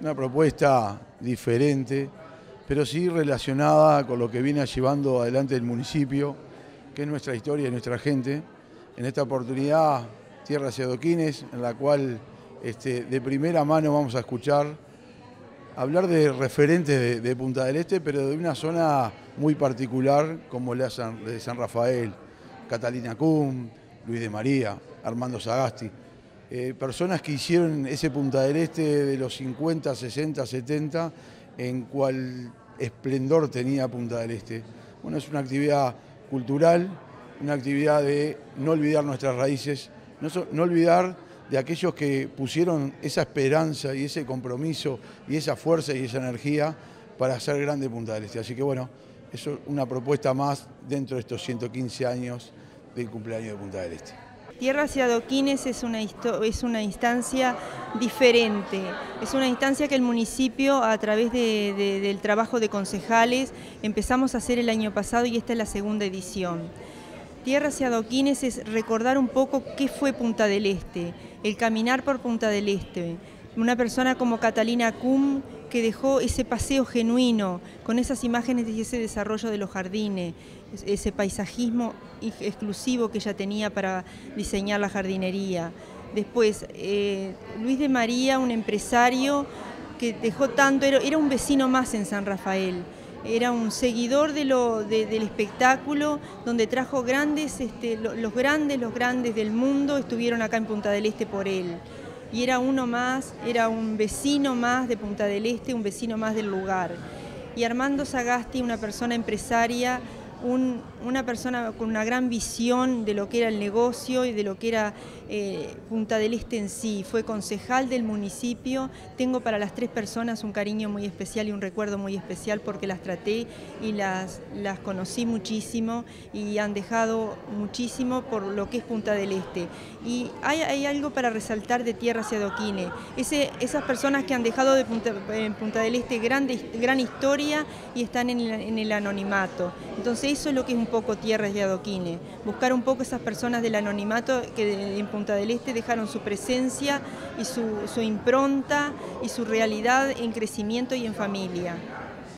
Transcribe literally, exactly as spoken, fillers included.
Una propuesta diferente, pero sí relacionada con lo que viene llevando adelante el municipio, que es nuestra historia y nuestra gente. En esta oportunidad, Tierras y Adoquines, en la cual este, de primera mano vamos a escuchar hablar de referentes de, de Punta del Este, pero de una zona muy particular como la de San Rafael, Catalina Cum, Luis de María, Armando Sagasti. Eh, personas que hicieron ese Punta del Este de los cincuenta, sesenta, setenta, en cual esplendor tenía Punta del Este. Bueno, es una actividad cultural, una actividad de no olvidar nuestras raíces, no, so, no olvidar de aquellos que pusieron esa esperanza y ese compromiso y esa fuerza y esa energía para hacer grande Punta del Este. Así que bueno, eso es una propuesta más dentro de estos ciento quince años del cumpleaños de Punta del Este. Tierras y Adoquines es una, es una instancia diferente, es una instancia que el municipio a través de, de, del trabajo de concejales empezamos a hacer el año pasado y esta es la segunda edición. Tierras y Adoquines es recordar un poco qué fue Punta del Este, el caminar por Punta del Este. Una persona como Catalina Cum que dejó ese paseo genuino con esas imágenes y ese desarrollo de los jardines, ese paisajismo exclusivo que ella tenía para diseñar la jardinería. Después, eh, Luis de María, un empresario que dejó tanto, era, era un vecino más en San Rafael. Era un seguidor de lo, de, del espectáculo, donde trajo grandes, este, los, los grandes, los grandes del mundo estuvieron acá en Punta del Este por él. Y era uno más, era un vecino más de Punta del Este, un vecino más del lugar. Y Armando Sagasti, una persona empresaria, un, una persona con una gran visión de lo que era el negocio y de lo que era eh, Punta del Este en sí. Fue concejal del municipio. Tengo para las tres personas un cariño muy especial y un recuerdo muy especial porque las traté y las, las conocí muchísimo y han dejado muchísimo por lo que es Punta del Este. Y hay, hay algo para resaltar de Tierras y Adoquines. Ese, esas personas que han dejado de Punta, en Punta del Este grande, gran historia y están en el, en el anonimato. Entonces eso es lo que es un poco Tierras y Adoquines. Buscar un poco esas personas del anonimato que en Punta del Este dejaron su presencia y su, su impronta y su realidad en crecimiento y en familia.